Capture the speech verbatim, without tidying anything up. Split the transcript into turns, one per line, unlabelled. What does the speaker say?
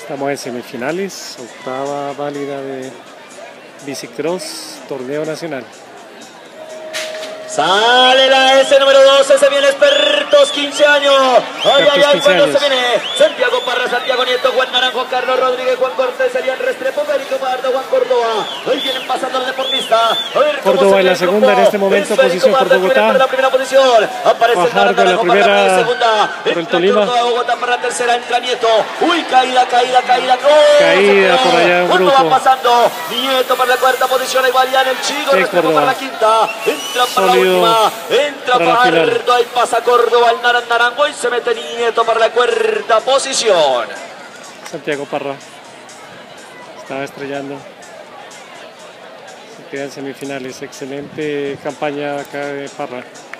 Estamos en semifinales, octava válida de bicicross, torneo nacional.
Sale la S número doce, se viene Expertos, quince años. Ay, ay, ay, cuando se viene Santiago Parra, Santiago Nieto, Juan Naranjo, Carlos Rodríguez, Juan Cortés, Elian Restrepo, Federico Pardo, Juan Córdoba. Hoy vienen pasando los deportistas.
Córdoba en la segunda, en este momento, posición por Bogotá.
La primera posición. Aparece
Fajardo en la primera
segunda.
por el Tolima.
Bogotá para la tercera, entra Nieto. Uy, caída, caída, caída.
Caída por allá en grupo.
va pasando? Nieto para la cuarta posición, igual ya en el Chico, Restrepo para la quinta. Entra para la última, entra Fajardo, ahí pasa Córdoba, el Naran Naranjo y se mete Nieto para la cuarta posición.
Santiago Parra estaba estrellando. Se queda en semifinales. Excelente campaña acá de Parra.